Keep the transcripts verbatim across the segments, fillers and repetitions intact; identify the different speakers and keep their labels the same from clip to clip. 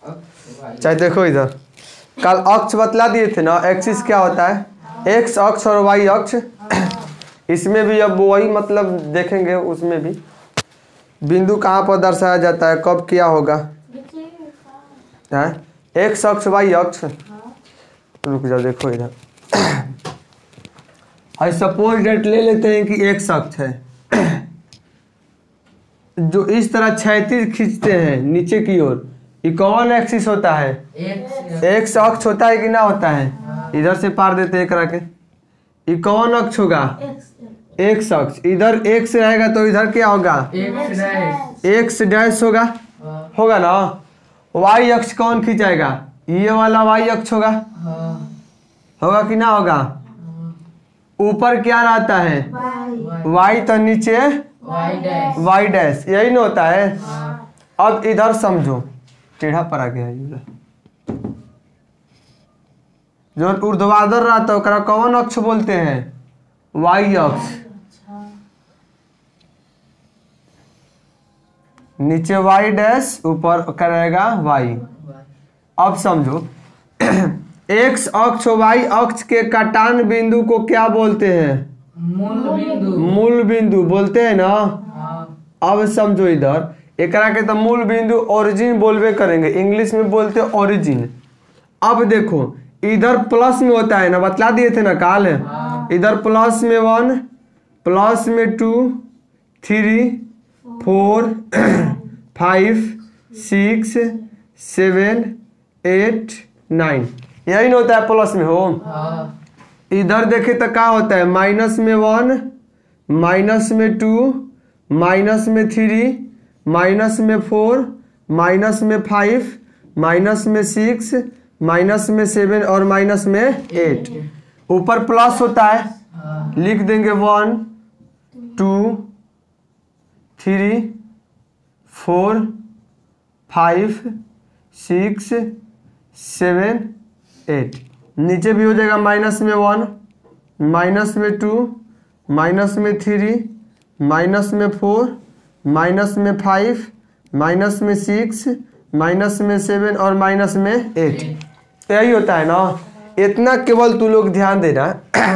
Speaker 1: चाहे देखो इधर कल अक्ष बतला दिए थे ना, एक्सिस क्या होता है, एक्स अक्ष और वाई अक्ष। इसमें भी अब वही मतलब देखेंगे, उसमें भी बिंदु कहाँ पर दर्शाया जाता है, कब क्या होगा, है एक्स अक्ष वाई अक्ष। रुक जाओ देखो इधर, आई सपोज डेट ले लेते हैं कि एक्स अक्ष है, जो इस तरह क्षैतिज खींचते हैं नीचे की ओर, ये कौन एक्सिस होता है, एक्स अक्ष होता है कि ना होता है। इधर से पार देते हैं करा के, ये कौन अक्ष होगा, एक्स अक्ष। इधर एक्स रहेगा तो इधर क्या होगा, एक्स डैश होगा, होगा ना। वाई अक्ष कौन खींचाएगा, ये वाला वाई अक्ष होगा, होगा कि ना होगा। ऊपर क्या रहता है, वाई, तो नीचे वाई डैश, यही ना होता है। अब इधर समझो, टेढ़ा पर आ गया है, जो ऊर्ध्वाधर रहता है ओकरा कौन अक्ष बोलते हैं, वाई अक्ष। नीचे वाई डैश, ऊपर करेगा वाई। अब समझो एक्स अक्ष वाई अक्ष के काटान बिंदु को क्या बोलते हैं, मूल बिंदु, मूल बिंदु बोलते हैं ना। अब समझो इधर एकरा के तो मूल बिंदु ओरिजिन बोलबे करेंगे, इंग्लिश में बोलते हैं ओरिजिन। अब देखो इधर प्लस में होता है ना, बतला दिए थे ना काल, इधर प्लस में वन, प्लस में two, three, four, five, six, seven, eight, nine, यही ना होता है प्लस में हो। इधर देखे तो क्या होता है, माइनस में वन, माइनस में टू, माइनस में थ्री, माइनस में फोर, माइनस में फाइव, माइनस में सिक्स, माइनस में सेवन और माइनस में एट। ऊपर प्लस होता है, लिख देंगे one, two, three, four, five, six, seven, eight. नीचे भी हो जाएगा माइनस में वन, माइनस में टू, माइनस में थ्री, माइनस में फोर, माइनस में फाइव, माइनस में सिक्स, माइनस में सेवन और माइनस में एट। यही होता है ना। इतना केवल तू लोग ध्यान देना,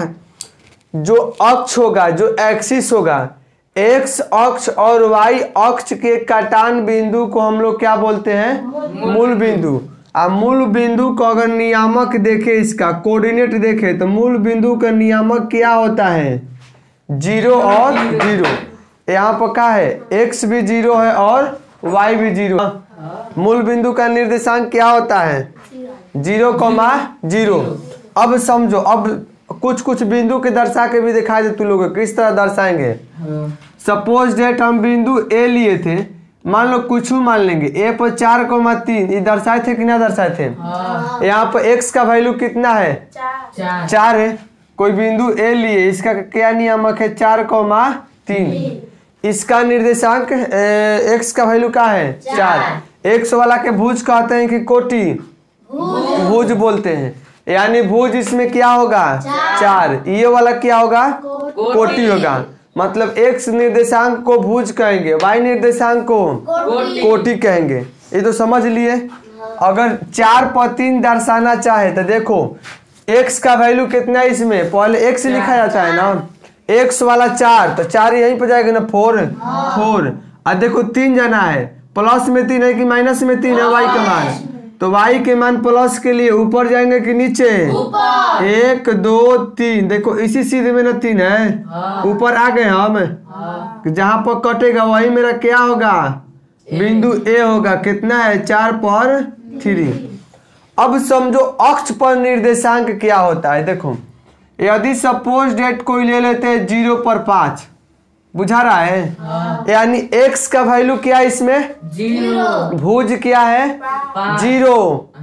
Speaker 1: जो अक्ष होगा, जो एक्सिस होगा, एक्स अक्ष और वाई अक्ष के काटान बिंदु को हम लोग क्या बोलते हैं, मूल बिंदु। अब मूल बिंदु को अगर नियामक देखे, इसका कोऑर्डिनेट देखे, तो मूल बिंदु का नियामक क्या होता है, जीरो और जीरो। यहाँ पर क्या है, एक्स भी जीरो है और वाई भी जीरो। मूल बिंदु का निर्देशांक क्या होता है, जीरो कॉमा जीरो। अब समझो, अब कुछ कुछ बिंदु के दर्शा के भी दिखाई दे तू लोगों को, किस तरह दर्शाएंगे। सपोज डेट हम बिंदु ए लिए थे, मान लो कुछ मान लेंगे, ए पर चार कोमा तीन, ये दर्शाए थे कि ना दर्शाए थे। यहाँ पर एक्स का वैल्यू कितना है, चार, चार है। कोई बिंदु ए लिए, इसका क्या नियामक है, चार कोमा तीन। इसका निर्देशांक एक्स का वैल्यू क्या है, चार। एक्स वाला के भुज कहते हैं कि कोटि, भुज बोलते हैं, यानी भुज इसमें क्या होगा, चार। ये वाला क्या होगा, कोटि होगा। मतलब एक्स निर्देशांक को भुज कहेंगे, वाई निर्देशांक को कोटि कहेंगे। ये तो समझ लिए। अगर चार पर तीन दर्शाना चाहे तो देखो एक्स का वैल्यू कितना है, इसमें पहले एक्स लिखा जाता है ना, एक्स वाला चार, तो चार यहीं पर जाएगा ना, फोर, फोर। और देखो तीन जाना है, प्लस में तीन है कि माइनस में तीन है वाई का मान, तो वाई के मान प्लस के लिए ऊपर जाएंगे कि नीचे, एक दो तीन। देखो इसी सीधे में ना तीन है, ऊपर आ गए हम, जहां पर कटेगा वही मेरा क्या होगा, बिंदु ए होगा। कितना है, चार पर थ्री। अब समझो अक्ष पर निर्देशांक क्या होता है। देखो यदि सपोज डेट कोई ले लेते हैं जीरो पर पांच, बुझा रहा है, यानी एक्स का वैल्यू क्या है इसमें, जीरो। भुज क्या है, जीरो।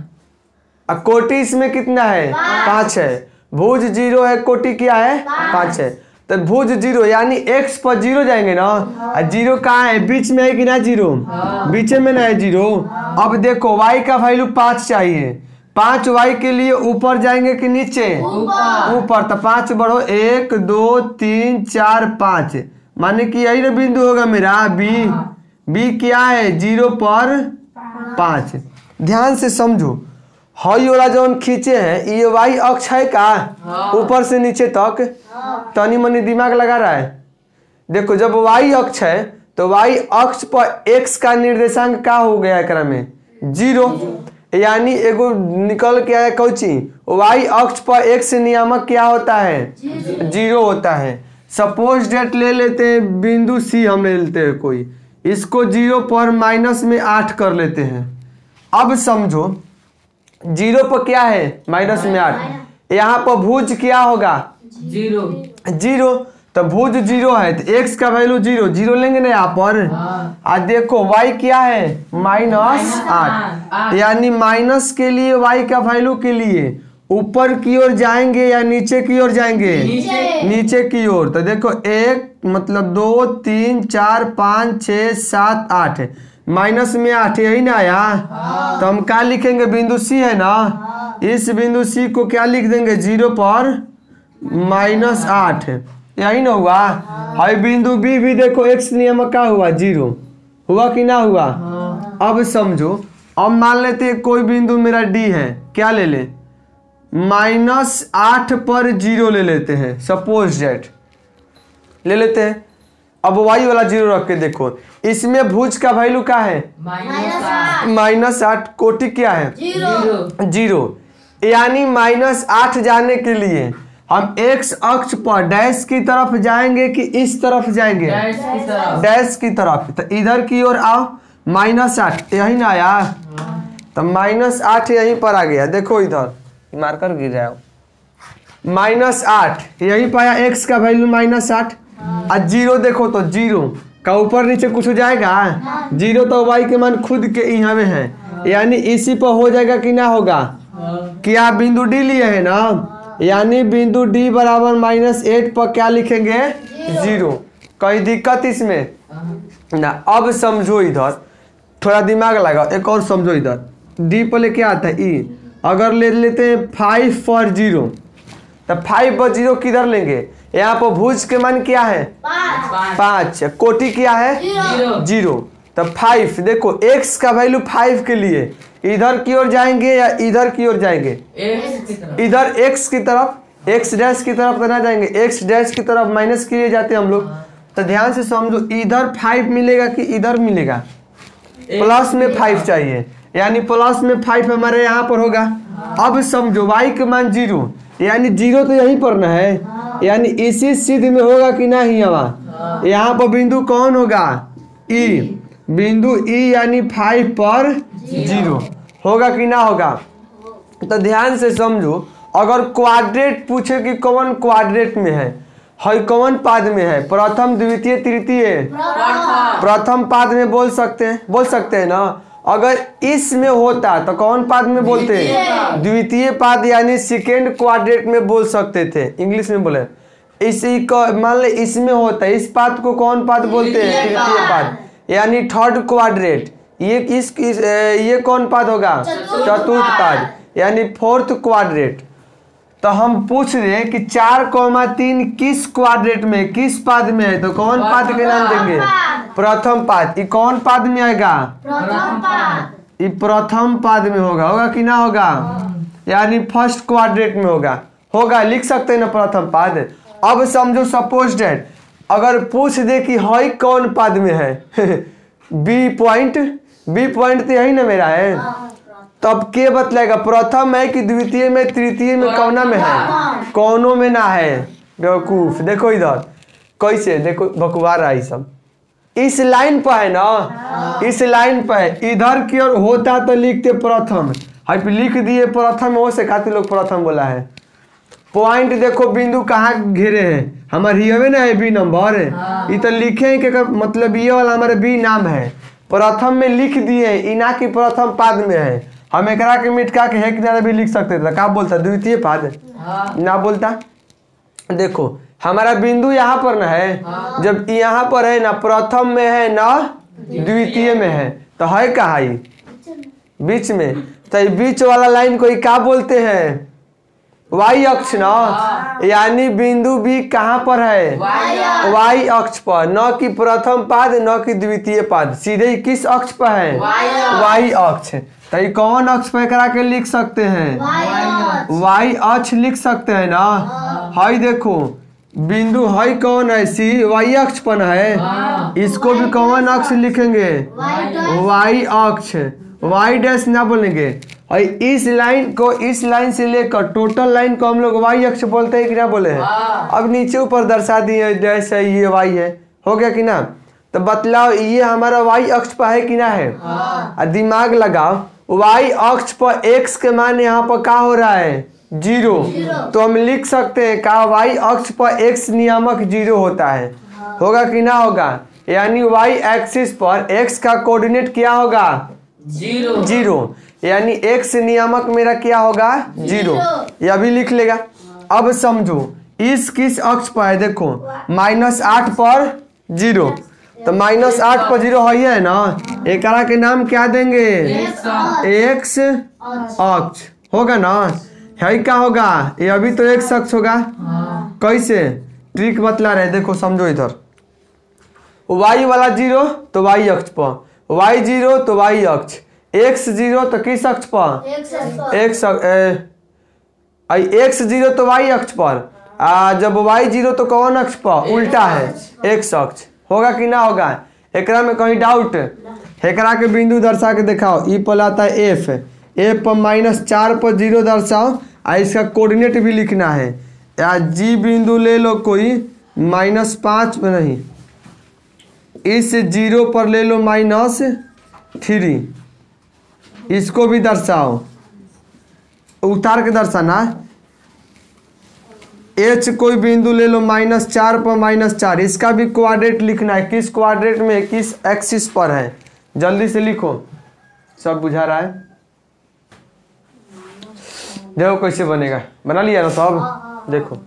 Speaker 1: और कोटि इसमें कितना है, पांच है। भुज जीरो है, कोटि क्या है, पांच है। तो भुज जीरो यानी एक्स पर जीरो जाएंगे ना, और जीरो कहाँ है, बीच में है कि ना, जीरो बीच में ना है जीरो। अब देखो वाई का वैल्यू पांच चाहिए, पांच वाई के लिए ऊपर जाएंगे कि नीचे, ऊपर। तो पांच बढ़ो, एक दो तीन चार पांच, माने कि यही ना बिंदु होगा मेरा बी। बी क्या है, जीरो पर पाँच। ध्यान से समझो, हई वाला जौन खींचे हैं ये वाई अक्ष है का, ऊपर से नीचे तक। तनी मनी दिमाग लगा रहा है। देखो जब वाई अक्ष है तो वाई अक्ष पर एक्स का निर्देशांक का हो गया एकरा में जीरो, यानी एगो निकल के आया कौची, वाई अक्ष पर एक्स नियामक क्या होता है, जीरो होता है। सपोज डेट ले लेते हैं बिंदु सी, हम ले लेते हैं कोई, इसको जीरो पर माइनस में आठ कर लेते हैं। अब समझो जीरो पर क्या है, माइनस में आठ, यहाँ पर भुज क्या होगा,
Speaker 2: जीरो
Speaker 1: जीरो, तो भुज जीरो है तो एक्स का वैल्यू जीरो, जीरो लेंगे ना यहाँ पर। आज देखो वाई क्या है, माइनस आठ, यानी माइनस के लिए वाई का वैल्यू के लिए ऊपर की ओर जाएंगे या नीचे की ओर जाएंगे, नीचे, नीचे की ओर। तो देखो एक मतलब दो तीन चार पाँच छः सात आठ, माइनस में आठ, यही ना आया। तो हम क्या लिखेंगे, बिंदु सी है ना, इस बिंदु सी को क्या लिख देंगे, जीरो पर माइनस आठ, यही ना हुआ। हाई बिंदु बी भी देखो एक्स नियम का हुआ, जीरो हुआ कि ना हुआ। अब समझो, अब मान लेते हैं कोई बिंदु मेरा डी है, क्या ले ले, माइनस आठ पर जीरो ले लेते हैं, सपोज डेट ले लेते हैं। अब वाई वाला जीरो रख के देखो, इसमें भुज का वैल्यू क्या है, माइनस आठ, कोटि क्या है, जीरो, जीरो, यानी माइनस आठ जाने के लिए हम एक्स अक्ष पर डैश की तरफ जाएंगे कि इस तरफ जाएंगे, डैश की तरफ, डैश की तरफ। तो इधर की ओर आओ, माइनस आठ, यही ना आया, तो माइनस आठ यहीं पर आ गया। देखो इधर मार्कर गिर जाओ, माइनस आठ यहीं पाया, एक्स का वैल्यू माइनस आठ, और जीरो देखो तो जीरो का ऊपर नीचे कुछ हो जाएगा, जीरो तो वाई के मान खुद के यहाँ में है, यानी इसी पर हो जाएगा कि ना होगा। क्या बिंदु डी लिए है ना, यानी बिंदु डी बराबर माइनस एट पर क्या लिखेंगे, जीरो। कोई दिक्कत इसमें ना। अब समझो इधर थोड़ा दिमाग लगाओ, एक और समझो, इधर डी पर लेके आता है ई, अगर ले लेते हैं फाइव पर जीरो, तो फाइव पर जीरो किधर लेंगे, यहाँ पर भुज के मान क्या है, पाँच, कोटि क्या है, जीरो, जीरो। तो फाइव देखो एक्स का वैल्यू फाइव के लिए इधर की ओर जाएंगे या इधर की ओर जाएंगे, इधर एक्स की तरफ, एक्स डैश की तरफ तो ना जाएंगे, एक्स डैश की तरफ माइनस किए जाते हैं हम लोग। तो ध्यान से समझो, इधर फाइव मिलेगा कि इधर मिलेगा, प्लस में फाइव चाहिए, यानी प्लस में फाइव हमारे यहाँ पर होगा। अब समझो वाई के मान जीरो, यानी जीरो तो यहीं पर ना है, यानी इसी सिद्ध में होगा कि नहीं, हवा यहाँ पर बिंदु कौन होगा, ई, बिंदु ई यानी फाइव पर जीरो होगा कि ना होगा। तो ध्यान से समझो, अगर क्वाड्रेट पूछे कि कौन क्वाड्रेट में है, हई कौन पाद में है, प्रथम द्वितीय तृतीय, प्रथम पाद में बोल सकते हैं, बोल सकते हैं ना। अगर इसमें होता तो कौन पाद में बोलते हैं, द्वितीय पाद, यानी सेकेंड क्वाड्रेट में बोल सकते थे, इंग्लिश में बोले। इसी को मान ले इसमें होता है, इस पाद को कौन पाद बोलते हैं, तृतीय पाद, यानी थर्ड क्वाड्रेट। ये किस, किस ये कौन पाद होगा, चतुर्थ पाद, यानी फोर्थ क्वाड्रेट। तो हम पूछ रहे हैं कि चार कौमा तीन किस क्वाड्रेट में, किस पाद में है, तो कौन पाद के नाम देंगे, प्रथम पाद। ये कौन पाद में आएगा, प्रथम पाद, ये प्रथम पाद में होगा, होगा कि ना होगा, यानी फर्स्ट क्वाड्रेट में होगा, होगा, लिख सकते हैं ना प्रथम पाद। अब समझो सपोज डेट, अगर पूछ दे कि हई कौन पाद में है, बी पॉइंट, बी पॉइंट तो यही ना मेरा है, तब के बतलाएगा प्रथम है कि द्वितीय में, तृतीय में, कौना में है, कौनों में ना है, बेवकूफ। देखो इधर कैसे, देखो बकवार आई सब, इस लाइन पर है ना, इस लाइन पर है, इधर की ओर होता तो लिखते प्रथम, हाई पे लिख दिए प्रथम, हो से खातिर लोग प्रथम बोला है। पॉइंट देखो बिंदु कहाँ घेरे हैं, हमारे ये ना है बी नंबर, ये तो लिखे हैं कि मतलब ये वाला हमारे बी नाम है, प्रथम में लिख दिए, इना की प्रथम पाद में है। हम एकरा के मिटका के है किनारे भी लिख सकते थे, क्या बोलता, द्वितीय पाद ना बोलता। देखो हमारा बिंदु यहाँ पर ना है, जब यहाँ पर है ना प्रथम में है ना द्वितीय में है, तो है कहाँ ही बीच में, तो बीच वाला लाइन को क्या बोलते हैं, वाई अक्ष ना, यानी बिंदु बी कहाँ पर है, वाई अक्ष पर, न कि प्रथम पाद न कि द्वितीय पाद, सीधे ही किस अक्ष पर है, वाई अक्ष। तो ये कौन अक्ष पे करा के लिख सकते हैं, वाई अक्ष लिख सकते हैं ना। हाई देखो बिंदु हाई कौन है, सी वाई अक्ष पर है, इसको भी कौन अक्ष लिखेंगे, वाई अक्ष, वाई डैश ना बोलेंगे। और इस लाइन को इस लाइन से लेकर टोटल लाइन को हम लोग वाई अक्ष बोलते हैं कि ना बोले हैं। अब नीचे ऊपर दर्शा दिए जैसे ये वाई है, हो गया कि ना। तो बतलाओ ये हमारा वाई अक्ष पर है कि ना है, और दिमाग लगाओ वाई अक्ष पर एक्स के मान यहाँ पर क्या हो रहा है, जीरो, तो हम लिख सकते हैं का वाई अक्ष पर एक्स नियामक जीरो होता है, होगा कि ना होगा। यानी वाई एक्सिस पर एक्स का कोऑर्डिनेट क्या होगा, जीरो, जीरो, यानी एक्स नियामक मेरा क्या होगा, जीरो, यह भी लिख लेगा। अब समझो इस किस अक्ष पर है, देखो माइनस आठ पर जीरो, तो माइनस आठ पर जीरो है ना, एक के नाम क्या देंगे, एक्स अक्ष, होगा ना, है क्या होगा, ये अभी तो एक्स अक्ष होगा। कैसे ट्रिक बतला रहे, देखो समझो इधर, वाई वाला जीरो तो वाई अक्ष पर, वाई जीरो तो वाई अक्ष, एक्स जीरो तो किस अक्ष पर, एक्स एक्स जीरो तो वाई अक्ष पर, आ जब वाई जीरो तो कौन अक्ष पर, उल्टा है, एक्स अक्ष, होगा कि ना होगा। एकरा में कहीं डाउट, एकरा के बिंदु दर्शा के दिखाओ, ई पर आता है एफ, एफ पर माइनस चार पर जीरो दर्शाओ, आ इसका कोऑर्डिनेट भी लिखना है। या जी बिंदु ले लो कोई माइनस पाँच में नहीं, इस जीरो पर ले लो माइनस थ्री, इसको भी दर्शाओ, उतार के दर्शाना। एच कोई बिंदु ले लो माइनस चार पर माइनस चार, इसका भी क्वाड्रेट लिखना है, किस क्वाड्रेट में, किस एक्सिस पर है, जल्दी से लिखो, सब बुझा रहा है। देखो कैसे बनेगा, बना लिया ना सब। देखो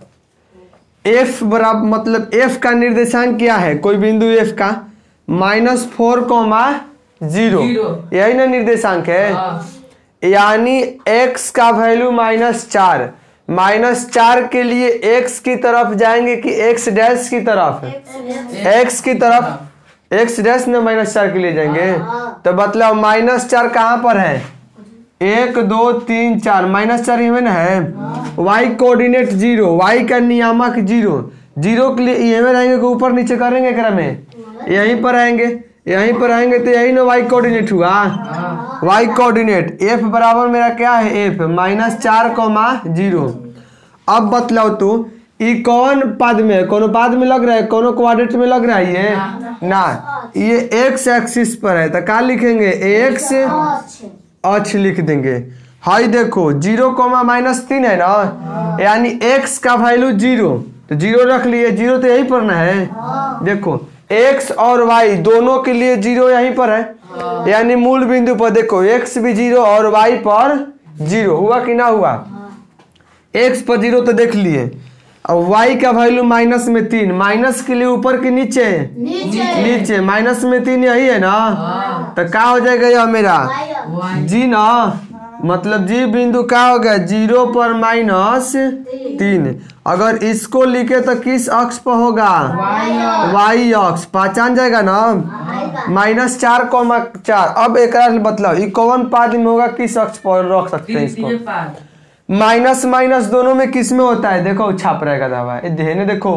Speaker 1: एफ बराबर मतलब एफ का निर्देशांक क्या है, कोई बिंदु एफ का माइनस फोर कोमा जीरो, यही ना निर्देशांक है, यानी एक्स का वैल्यू माइनस चार, माइनस चार के लिए एक्स की तरफ जाएंगे कि एक्स डैश की तरफ, एक्स की तरफ, एक्स डैश में माइनस चार के लिए जाएंगे। तो मतलब माइनस चार कहाँ पर है, एक दो तीन चार, माइनस चार इवन है, वाई कोऑर्डिनेट जीरो, वाई का नियामक जीरो, जीरो के लिए इवन आएंगे कि ऊपर नीचे करेंगे क्रम में, यहीं पर आएंगे, यहीं पर आएंगे तो यही ना वाई कोऑर्डिनेट हुआ, वाई कोऑर्डिनेट एफ बराबर मेरा क्या है, एफ माइनस चार कोमा जीरो। अब बतलाओ तो ये कौन पद में, कौन पद में लग रहा है, कौन क्वाड्रेट में लग रहा है, ये ना, ये एक्स एक्सिस पर है, तो क्या लिखेंगे, एक्स अक्ष लिख देंगे। हाई देखो जीरो कोमा माइनस तीन है ना, यानी एक्स का वैल्यू जीरो, तो जीरो रख लिए, जीरो तो यही पर ना है, देखो एक्स और वाई दोनों के लिए जीरो यहीं पर है, यानी मूल बिंदु पर देखो एक्स भी जीरो और वाई पर जीरो, हुआ कि ना हुआ, एक्स पर जीरो तो देख लिए, अब वाई का वैल्यू माइनस में तीन, माइनस के लिए ऊपर के नीचे, नीचे, नीचे माइनस में तीन यही है ना, तो क्या हो जाएगा यह मेरा जी ना, मतलब जी बिंदु क्या हो गया, जीरो पर माइनस तीन। अगर इसको लिखे तो किस अक्ष पर होगा, वाई अक्ष, पहचान जाएगा ना, माइनस चार कोमा चार। अब एक मतलब ये कौन पाद में होगा, किस अक्ष पर रख सकते हैं इसको, माइनस माइनस दोनों में किस में होता है, देखो छाप रहेगा दवा, ध्यान देखो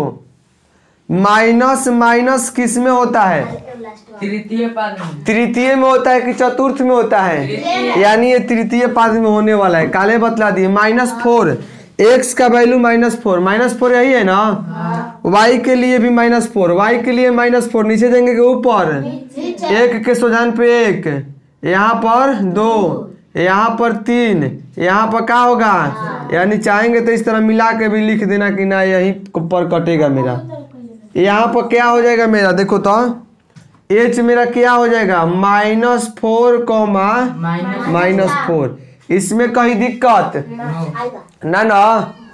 Speaker 1: माइनस माइनस किस में होता है, तृतीय पाद में, तृतीय में होता है कि चतुर्थ में होता है, यानी ये तृतीय पाद में होने वाला है। काले बतला दिए माइनस फोर, एक्स का value minus four, minus four यही है ना, वाई के लिए भी माइनस फोर, वाई के लिए माइनस फोर, नीचे देंगे के ऊपर, एक के सोजान पे एक, यहाँ पर दो, यहाँ पर तीन, यहाँ पर क्या होगा, यानी चाहेंगे तो इस तरह मिला के भी लिख देना कि ना यही पर कटेगा मेरा, यहाँ पर क्या हो जाएगा मेरा, देखो तो एच मेरा क्या हो जाएगा, minus four comma minus four, इसमें कहीं दिक्कत ना ना,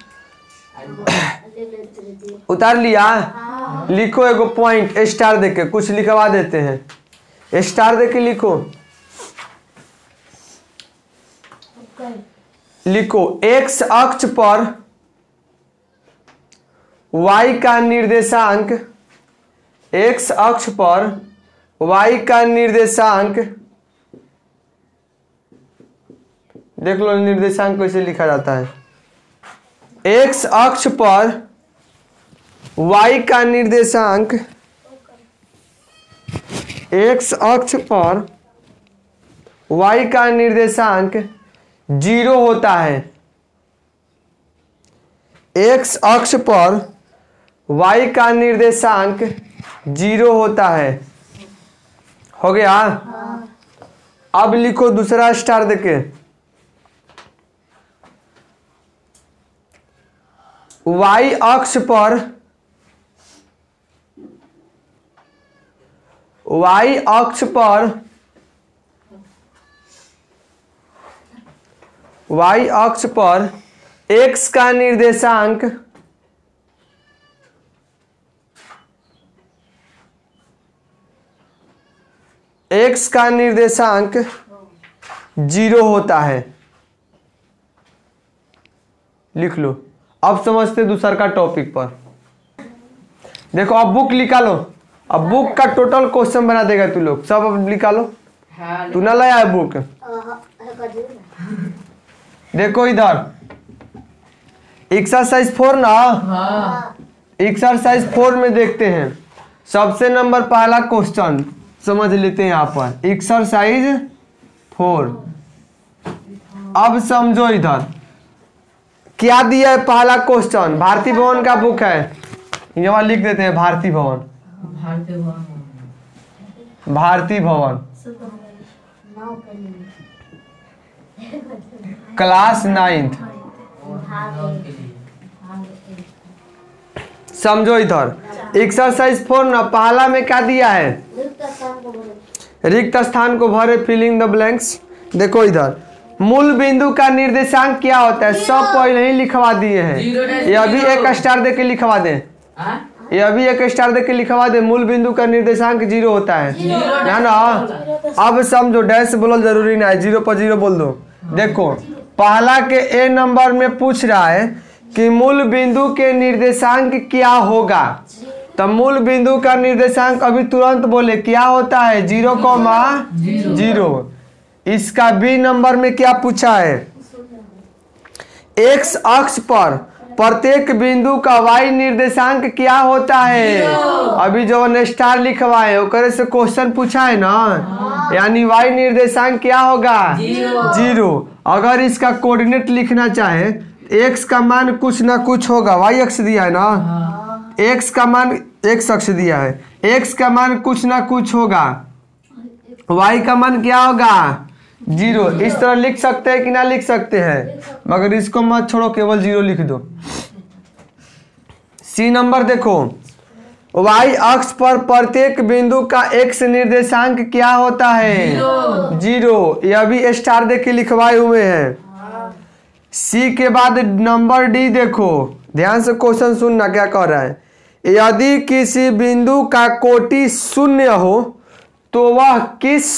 Speaker 1: उतार लिया, लिखो एगो पॉइंट स्टार देके, कुछ लिखवा देते हैं, स्टार देके लिखो, लिखो एक्स अक्ष पर y का निर्देशांक x अक्ष पर y का निर्देशांक, देख लो निर्देशांक कैसे लिखा जाता है। x अक्ष पर y का निर्देशांक, x अक्ष पर y का निर्देशांक जीरो होता है। x अक्ष पर y का निर्देशांक जीरो होता है। हो गया। अब लिखो दूसरा स्टार देके, y अक्ष पर y अक्ष पर y अक्ष पर x का निर्देशांक x का निर्देशांक जीरो होता है। लिख लो। अब समझते दूसरा का टॉपिक पर। देखो अब बुक निकालो, अब बुक का टोटल क्वेश्चन बना देगा तू लोग सब। अब निकालो, तू ना लाया है बुक। देखो इधर एक्सरसाइज फोर ना, एक्सरसाइज फोर में देखते हैं सबसे नंबर पहला क्वेश्चन समझ लेते हैं यहाँ पर एक्सरसाइज फोर। अब समझो इधर क्या दिया है पहला क्वेश्चन, भारती भवन का बुक है, यहाँ लिख देते हैं भारती भवन, भारती भवन क्लास नाइन्थ। समझो इधर एक्सरसाइज फोर ना पहला में क्या दिया है, रिक्त स्थान को भरे, फिलिंग द ब्लैंक्स। देखो इधर मूल बिंदु का निर्देशांक क्या होता है, सब पहले ही लिखवा दिए हैं। ये अभी एक स्टार दे के लिखवा दे, ये अभी एक स्टार दे के लिखवा दे। मूल बिंदु का निर्देशांक जीरो होता है, है ना। अब समझो डैश बोलल जरूरी नहीं है, जीरो पर जीरो बोल दो। देखो पहला के ए नंबर में पूछ रहा है कि मूल बिंदु के निर्देशांक क्या होगा, तो मूल बिंदु का निर्देशांक अभी तुरंत बोले क्या होता है, जीरो कॉमा जीरो। इसका बी नंबर में क्या पूछा है, एक्स अक्ष पर प्रत्येक बिंदु का वाई निर्देशांक क्या होता है। अभी जो ने स्टार लिखवाए ओकरे से क्वेश्चन पूछा है ना, यानी वाई निर्देशांक क्या होगा, जीरो। अगर इसका कोऑर्डिनेट लिखना चाहे एक्स का मान कुछ ना कुछ होगा, वाई अक्ष दिया है ना, एक्स का मान एक्स अक्ष दिया है, एक्स का मान कुछ ना कुछ होगा, वाई का मान क्या होगा, जीरो। इस तरह लिख सकते हैं कि ना लिख सकते हैं, मगर इसको मत छोड़ो, केवल जीरो लिख दो। सी नंबर देखो, वाई अक्ष पर प्रत्येक बिंदु का एक्स निर्देशांक क्या होता है, जीरो। यह भी स्टार दे के लिखवाए हुए हैं। सी के बाद नंबर डी देखो, ध्यान से क्वेश्चन सुनना क्या कह रहा है। यदि किसी बिंदु का कोटि शून्य हो तो वह किस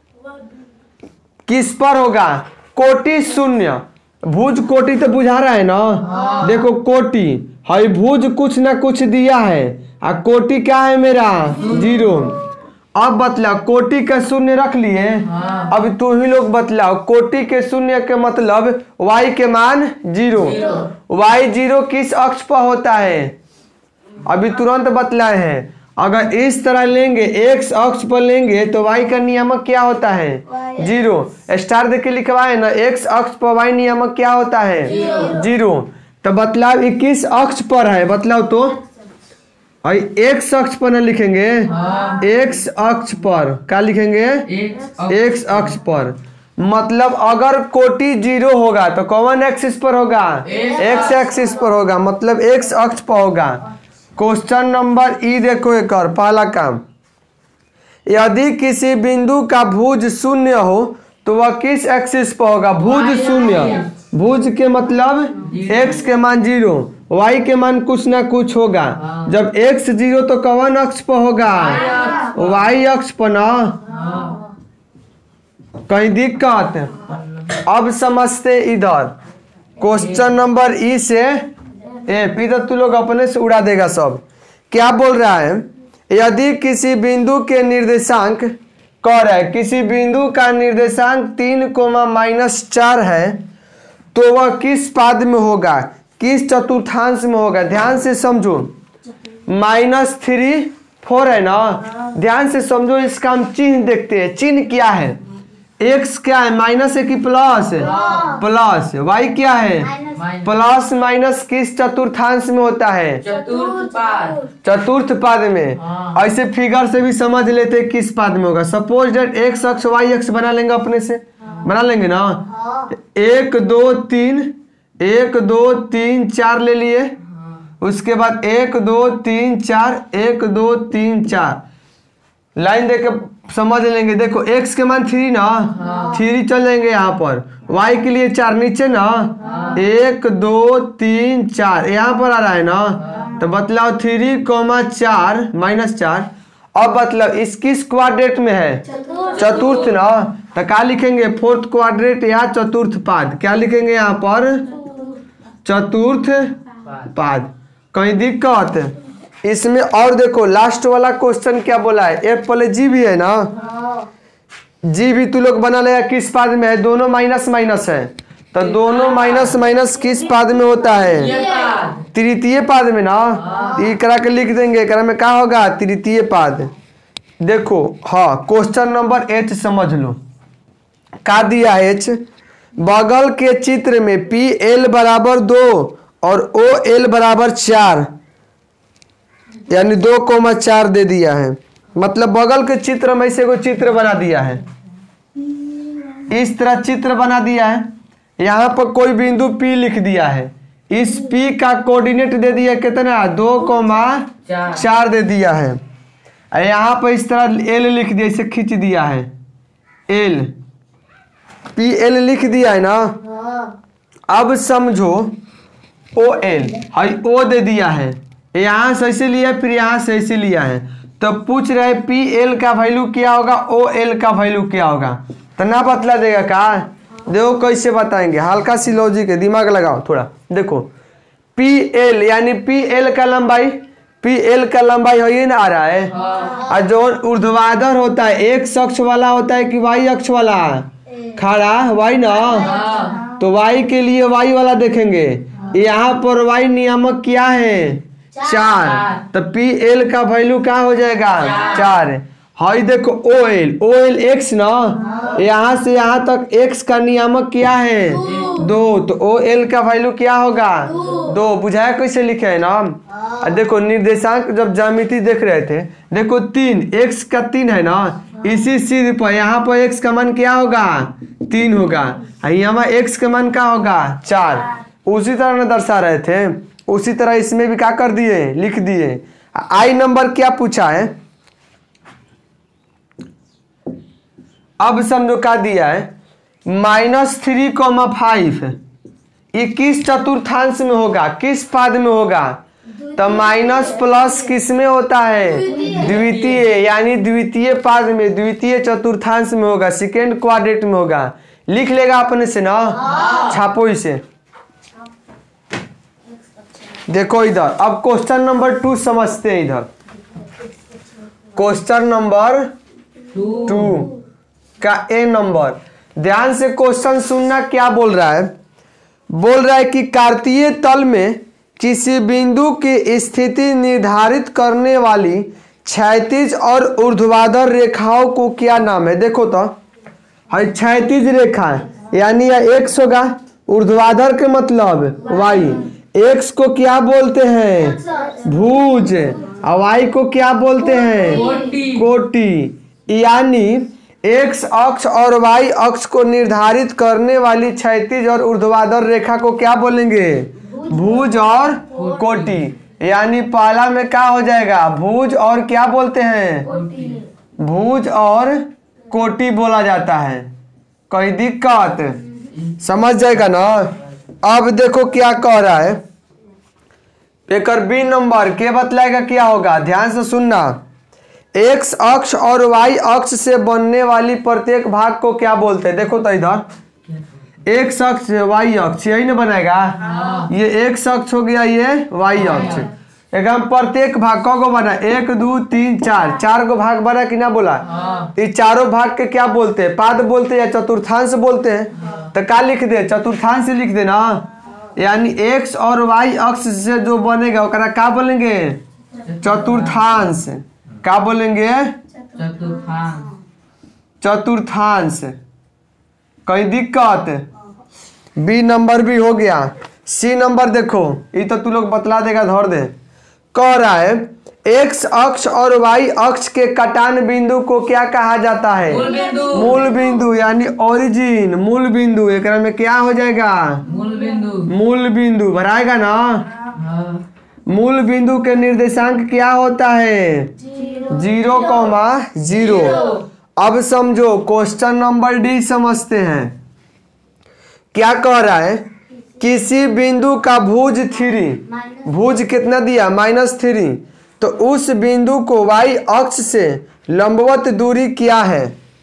Speaker 1: किस पर होगा, कोटि शून्य। भुज कोटि तो बुझा रहा है ना, देखो कोटि है, भुज कुछ ना कुछ दिया है, आ कोटि क्या है मेरा, जीरो। अब बतलाओ कोटि का शून्य रख लिए, अब तू ही लोग बतलाओ कोटि के शून्य के मतलब y के मान जीरो, y जीरो किस अक्ष पर होता है, अभी तुरंत बतलाए हैं। अगर इस तरह लेंगे x अक्ष पर लेंगे तो y का नियामक क्या होता है, जीरो। स्टार देके लिखवाए ना, x अक्ष पर y नियामक क्या होता है, जीरो। तो बतलाओ किस अक्ष पर है, बतलाओ तो। एक्स अक्ष पर न लिखेंगे, एक्स अक्ष पर क्या लिखेंगे, एक्स अक्ष पर। मतलब अगर कोटि जीरो होगा तो कौन एक्सिस पर होगा, एक्स एक्सिस पर होगा, मतलब एक्स अक्ष पर होगा। क्वेश्चन नंबर ई देखो एक और पहला काम, यदि किसी बिंदु का भुज शून्य हो तो वह किस एक्सिस पर होगा, भुज शून्य। भुज के मतलब x के मान जीरो, y के मान कुछ ना कुछ होगा। जब x जीरो तो कौन अक्ष पर होगा, y अक्ष पर ना, कहीं दिक्कत। अब समझते इधर क्वेश्चन नंबर ई से एफ। इधर तू लोग अपने से उड़ा देगा सब। क्या बोल रहा है, यदि किसी बिंदु के निर्देशांक कह रहा है किसी बिंदु का निर्देशांक तीन कोमा माइनस चार है तो वह किस पाद में होगा, किस चतुर्थांश में होगा। ध्यान से समझो, माइनस थ्री फोर है ना, ध्यान से समझो। इसका हम चिन्ह देखते हैं। चिन्ह क्या है, एक्स क्या है, माइनस है कि प्लस, प्लस। वाई क्या है, प्लस माइनस किस चतुर्थांश में होता है,
Speaker 2: चतुर्थ पाद,
Speaker 1: चतुर्थ पाद में। ऐसे फिगर से भी समझ लेते हैं किस पाद में होगा। सपोज डेट एक्स अक्ष वाई अक्ष बना लेंगे, अपने से बना लेंगे ना। एक दो तीन, एक दो तीन चार ले लिए, उसके बाद एक दो तीन चार, एक दो तीन चार लाइन देके समझ लेंगे। देखो x के मान थ्री ना, थ्री चल जाएंगे यहाँ पर। y के लिए चार नीचे ना, एक दो तीन चार यहाँ पर आ रहा है ना। तो बतलाओ थ्री कोमा चार माइनस चार। अब मतलब इस किस क्वाड्रेट में है, चतुर्थ ना। तो क्या लिखेंगे, फोर्थ क्वाड्रेट या चतुर्थ पाद। क्या लिखेंगे यहाँ पर, चतुर्थ पाद। कहीं दिक्कत इसमें। और देखो लास्ट वाला क्वेश्चन क्या बोला है, एफ प्लस जी भी है ना, जी भी तू लोग बना लेगा किस पाद में है, दोनों माइनस माइनस है। तो दोनों माइनस माइनस किस पाद में होता है, तृतीय पाद में ना। ये करा के लिख देंगे, करा में क्या होगा, तृतीय पाद। देखो हाँ, क्वेश्चन नंबर एच समझ लो। क्या दिया है एच, बगल के चित्र में पी एल बराबर दो और ओ एल बराबर चार, यानी दो कोमा चार दे दिया है। मतलब बगल के चित्र में से कोई चित्र बना दिया है, इस तरह चित्र बना दिया है। यहाँ पर कोई बिंदु P लिख दिया है, इस P का कोऑर्डिनेट दे दिया कितना, दो कोमा चार दे दिया है। यहाँ पर इस तरह L लिख दिया, इसे खींच दिया है, L P L लिख दिया है ना। अब समझो O L, हाई O दे दिया है, यहाँ से ऐसे लिया फिर यहाँ से ऐसे लिया है। तो पूछ रहे पी एल का वैल्यू क्या होगा, ओ एल का वैल्यू क्या होगा। तो ना बतला देगा का, देखो कैसे बताएंगे, हल्का सी लॉजिक है, दिमाग लगाओ थोड़ा। देखो पी एल यानी पी एल का लंबाई, पी एल का लंबाई है ये ना आ रहा है। और जो ऊर्ध्वाधर होता है एक्स अक्ष वाला होता है कि वाई अक्ष वाला, खड़ा वाई ना। तो वाई के लिए वाई वाला देखेंगे। यहाँ पर वाई नियामक क्या है, चार। तो पी एल का वैल्यू क्या हो जाएगा, चार। हाई देखो O L, O L x ना, यहाँ से यहाँ तक एक्स का नियामक क्या है, दो। तो ओ एल का वैल्यू क्या होगा, दो। बुझाया कैसे लिखे है ना। देखो निर्देशांक जब ज्यामिति देख रहे थे, देखो तीन, एक्स का तीन है ना, इसी सीध पर यहाँ पर एक्स का मान क्या होगा, तीन होगा। यहाँ एक्स का मान क्या होगा, चार। उसी तरह ना दर्शा रहे थे, उसी तरह इसमें भी क्या कर दिए, लिख दिए। आई नंबर क्या पूछा है, अब समझो क्या दिया है, माइनस थ्री कोमा फाइव। ये किस चतुर्थांश में होगा, किस पाद में होगा। तो माइनस प्लस किस में होता है, द्वितीय, यानी द्वितीय पाद में, द्वितीय चतुर्थांश में होगा, सेकेंड क्वाड्रेट में होगा। लिख लेगा अपने से ना, छापो इसे। देखो इधर अब क्वेश्चन नंबर टू समझते हैं। इधर क्वेश्चन नंबर टू का ए नंबर, ध्यान से क्वेश्चन सुनना। क्या बोल रहा है, बोल रहा है कि कार्तीय तल में किसी बिंदु की स्थिति निर्धारित करने वाली क्षैतिज और ऊर्ध्वाधर रेखाओं को क्या नाम है। देखो तो है, क्षैतिज रेखा यानी यह एक्स होगा, ऊर्ध्वाधर के मतलब वाई। एक्स को क्या बोलते हैं, भुज, और वाई को क्या बोलते हैं, कोटि। यानी एक्स अक्ष और वाई अक्ष को निर्धारित करने वाली क्षैतिज और ऊर्ध्वाधर रेखा को क्या बोलेंगे, भुज और कोटि। यानी पहला में क्या हो जाएगा, भुज और क्या बोलते हैं, भुज और कोटि बोला जाता है। कोई दिक्कत समझ जाएगा ना। अब देखो क्या कह रहा है, एक बी नंबर के बतलाएगा क्या होगा, ध्यान से सुनना। एक्स अक्ष और वाई अक्ष से बनने वाली प्रत्येक भाग को क्या बोलते हैं। देखो तो इधर एक्स अक्ष वाई अक्ष, यही ना बनाएगा।
Speaker 2: हाँ।
Speaker 1: ये एक्स अक्ष हो गया, ये वाई अक्ष। एकदम प्रत्येक भाग को को बना, एक दो तीन चार, चार को भाग बना कि ना बोला।
Speaker 2: हाँ।
Speaker 1: ये चारों भाग के क्या बोलते हैं, पाद बोलते हैं या चतुर्थांश बोलते हैं।
Speaker 2: हाँ।
Speaker 1: तो क्या लिख दे, चतुर्थांश लिख दे ना। यानी एक्स और वाई अक्ष से जो बनेगा ओकरा क्या बोलेंगे, चतुर्थांश। क्या बोलेंगे,
Speaker 2: चतुर्थांश।
Speaker 1: चतुर्थांश। कोई दिक्कत, बी नंबर भी हो गया। सी नंबर देखो, ये तो तू लोग बतला देगा, धर दे। कह रहा है एक्स अक्ष और वाई अक्ष के कटान बिंदु को क्या कहा जाता है,
Speaker 2: मूल बिंदु।
Speaker 1: मूल बिंदु यानी ओरिजिन, मूल बिंदु। एक में क्या हो जाएगा,
Speaker 2: मूल बिंदु।
Speaker 1: मूल बिंदु भराएगा ना।
Speaker 2: हाँ।
Speaker 1: मूल बिंदु के निर्देशांक क्या होता है, जीरो कॉमा जीरो। अब समझो क्वेश्चन नंबर डी समझते हैं। क्या कह रहा है, किसी बिंदु का भुज थ्री, भुज कितना दिया, माइनस थ्री, तो उस बिंदु को वाई अक्ष से लंबवत दूरी क्या है।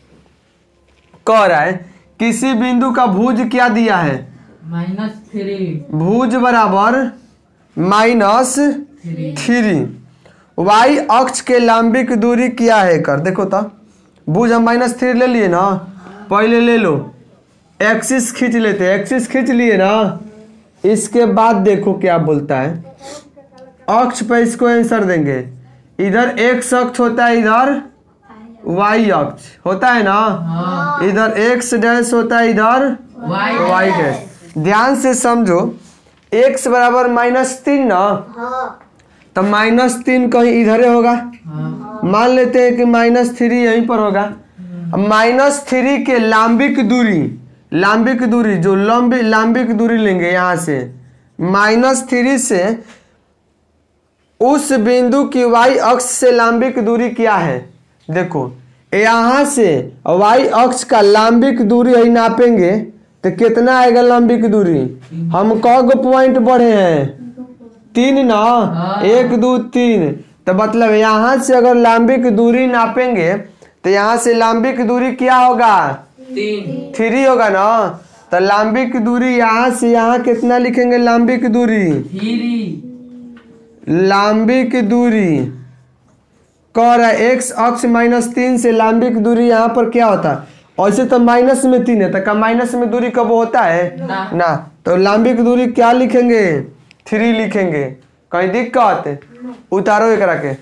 Speaker 1: कह रहा है किसी बिंदु का भुज क्या दिया है,
Speaker 2: माइनस थ्री।
Speaker 1: भुज बराबर माइनस थ्री। वाई अक्ष के लंबिक दूरी क्या है कर देखो तो। भुज हम माइनस थ्री ले लिए ना, पहले ले लो एक्सिस खींच लेते, एक्सिस खींच लिए ना। इसके बाद देखो क्या बोलता है, अक्ष पे इसको आंसर देंगे। इधर एक्स अक्ष होता है, इधर वाई अक्ष होता है ना।
Speaker 2: हाँ।
Speaker 1: इधर एक्स डैश होता है, इधर
Speaker 2: वाई
Speaker 1: वाई डैश। ध्यान से समझो, एक्स बराबर माइनस तीन ना, तो माइनस तीन कहीं इधर होगा।
Speaker 2: हाँ।
Speaker 1: मान लेते हैं कि माइनस थ्री यहीं पर होगा। माइनस थ्री के लांबिक दूरी, लांबिक दूरी जो लंबी लांबिक दूरी लेंगे यहाँ से माइनस थ्री से उस बिंदु की वाई अक्ष से लांबिक दूरी क्या है। देखो यहाँ से वाई अक्ष का लांबिक दूरी यही नापेंगे तो कितना आएगा लांबिक दूरी। हम कौगो पॉइंट बढ़े हैं, तीन ना।
Speaker 2: हाँ।
Speaker 1: एक दो तीन, तो मतलब यहाँ से अगर लांबिक दूरी नापेंगे तो यहाँ से लांबिक दूरी क्या होगा,
Speaker 2: तीन।
Speaker 1: थ्री होगा ना। तो लांबिक दूरी यहाँ से यहाँ कितना लिखेंगे, लांबिक दूरी,
Speaker 2: थ्री।
Speaker 1: लांबिक दूरी कह रहा है एक्स अक्ष माइनस तीन से लांबिक दूरी यहाँ पर क्या होता है। ऐसे तो माइनस में तीन है, तो क्या माइनस में दूरी कब होता है
Speaker 2: ना,
Speaker 1: ना। तो लांबिक दूरी क्या लिखेंगे, थ्री लिखेंगे। कहीं दिक्कत, उतारो एक के।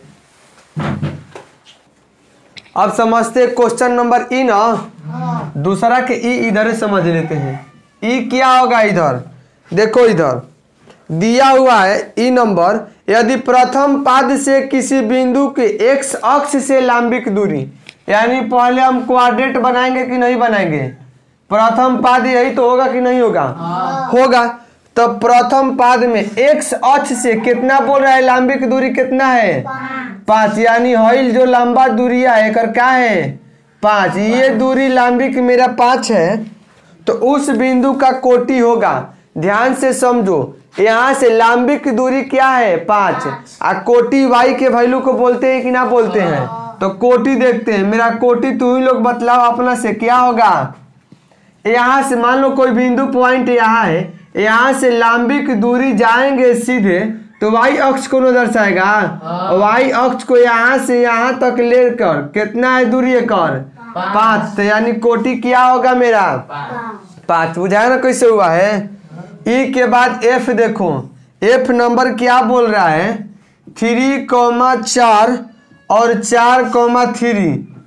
Speaker 1: अब समझते क्वेश्चन नंबर ई ना। दूसरा के ई इधर समझ लेते हैं। ई क्या होगा, इधर देखो, इधर दिया हुआ है ई नंबर, यदि प्रथम पाद से किसी बिंदु के एक्स अक्ष से लांबिक दूरी, यानी पहले हम क्वाड्रेट बनाएंगे कि नहीं बनाएंगे, प्रथम पाद यही तो होगा कि नहीं होगा।
Speaker 2: हाँ।
Speaker 1: होगा। तो प्रथम पाद में एक्स अक्ष से कितना बोल रहा है, लांबिक दूरी कितना है, पाँच। यानी हॉइल जो लंबा दूरी है एक क्या है, पाँच। ये दूरी लांबिक मेरा पाँच है, तो उस बिंदु का कोटि होगा। ध्यान से समझो, यहाँ से लांबिक दूरी क्या है, पाँच। आ कोटि वाई के वैल्यू को बोलते हैं कि ना बोलते हैं। तो कोटि देखते हैं, मेरा कोटि तू ही लोग बतलाओ अपना से क्या होगा। यहाँ से मान लो कोई बिंदु पॉइंट यहाँ है, यहाँ से लांबिक दूरी जाएंगे सीधे तो वाई अक्ष को न दर्शाएगा। वाई अक्ष को यहाँ से यहाँ तक लेकर कितना है दूरी कर, पाँच। तो यानी कोटि क्या होगा मेरा, पाँच। बुझाया ना कैसे हुआ है। ई के बाद एफ देखो, एफ नंबर क्या बोल रहा है, थ्री कौमा चार और चार कौमा थ्री।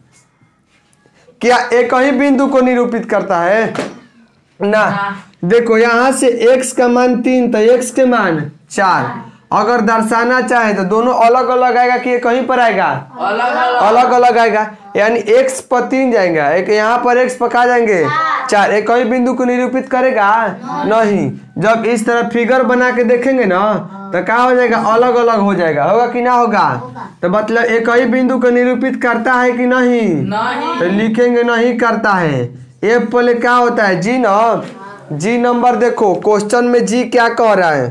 Speaker 1: क्या एक ही बिंदु को निरूपित करता है ना। देखो यहाँ से x का मान तीन, तो x के मान चार। अगर दर्शाना चाहे तो दोनों अलग अलग आएगा कि एक ही पर आएगा,
Speaker 2: अलग
Speaker 1: अलग अलग आएगा। यानी x पर तीन जाएगा, एक यहाँ पर x पका जाएंगे चार। एक ही बिंदु को निरूपित करेगा नहीं। जब इस तरह फिगर बना के देखेंगे ना तो क्या हो जाएगा, अलग अलग हो जाएगा। होगा कि ना होगा। तो मतलब एक ही बिंदु को निरूपित करता है कि नहीं,
Speaker 2: नहीं।
Speaker 1: तो लिखेंगे नहीं करता है। एफ पहले क्या होता है, जी ना। जी नंबर देखो क्वेश्चन में जी क्या कह रहा है,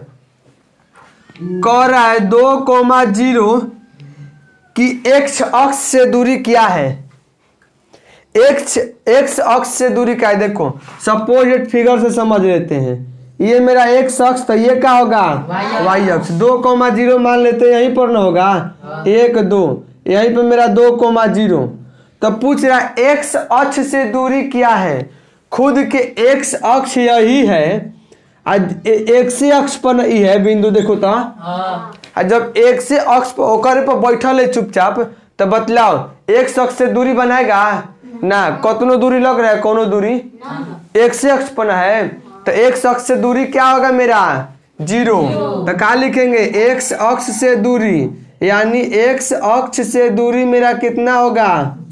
Speaker 1: कह रहा है दो कोमा जीरो की एक्स अक्ष से दूरी क्या है। एक्स एक्स अक्ष से दूरी क्या है, देखो सपोज एक फिगर से समझ लेते हैं, ये मेरा एक्स अक्ष तो ये क्या होगा वाई अक्ष, दो कोमा जीरो मान लेते हैं, यहीं पर ना होगा एक दो, यहीं पे मेरा दो कोमा जीरो। तो पूछ रहा है एक्स अक्ष से दूरी क्या है, खुद के एक्स अक्ष यही है, आज एक्स अक्ष पर नहीं है बिंदु, देखो तो जब एक्स अक्ष पर ओकर पर बैठल है चुपचाप, तो बतलाओ एक्स अक्ष से दूरी बनाएगा ना, कतनो दूरी लग रहा है, कोनो दूरी एक्स अक्ष पर है, तो एक्स अक्ष से दूरी क्या होगा मेरा जीरो। तो क्या लिखेंगे एक्स अक्ष से दूरी, यानी एक्स अक्ष से दूरी मेरा कितना होगा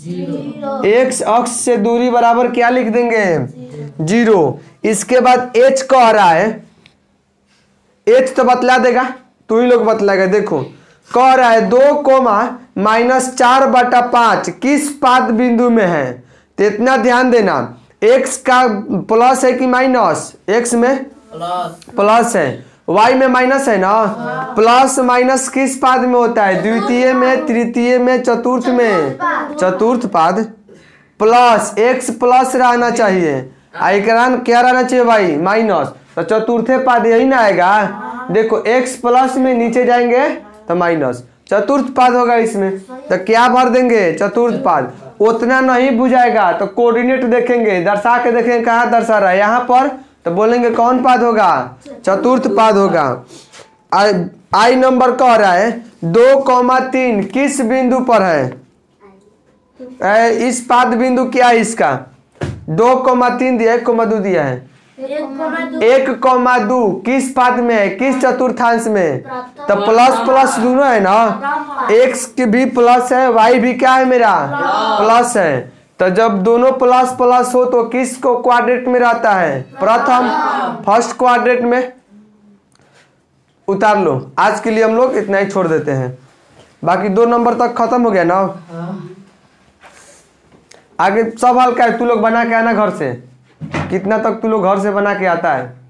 Speaker 1: एक्स अक्ष से दूरी बराबर क्या लिख देंगे जीरो। इसके बाद एच कह रहा है, एच तो बतला देगा, तू ही लोग बतलाएगा। देखो कह रहा है दो कोमा माइनस चार बटा पांच किस पाद बिंदु में है, तो इतना ध्यान देना एक्स का प्लस है कि माइनस, एक्स में
Speaker 2: प्लस
Speaker 1: प्लस है, वाई में माइनस है ना, प्लस माइनस किस पाद में होता है, द्वितीय में, तृतीय में, चतुर्थ में, चतुर्थ पाद। प्लस एक्स प्लस रहना चाहिए, आइकरान क्या रहना चाहिए भाई माइनस, तो चतुर्थे पाद यही ना आएगा। देखो एक्स प्लस में नीचे जाएंगे तो माइनस, चतुर्थ पाद होगा इसमें, तो क्या भर देंगे चतुर्थ पाद। उतना नहीं बुझाएगा तो कोऑर्डिनेट देखेंगे, दर्शा के देखेंगे कहाँ दर्शा रहा है, यहाँ पर, तो बोलेंगे कौन पाद होगा चतुर्थ पाद होगा। आई आई नंबर कह रहा है दो कौमा तीन किस बिंदु पर है, ए, इस पाद बिंदु क्या है इसका, दो कौमा तीन दिया, एक कौमा दो दिया है, एक कौमा दो किस पाद में है, किस चतुर्थांश में, तो प्लस प्लस दोनों है ना, एक्स की भी प्लस है, वाई भी क्या है मेरा प्लस है। तो जब दोनों प्लस प्लस हो तो किस को क्वाड्रेट में रहता है, प्रथम फर्स्ट क्वाड्रेट में। उतार लो, आज के लिए हम लोग इतना ही छोड़ देते हैं, बाकी दो नंबर तक खत्म हो गया ना। आगे सब हल का है, तू लोग बना के आना घर से, कितना तक तू लोग घर से बना के आता है।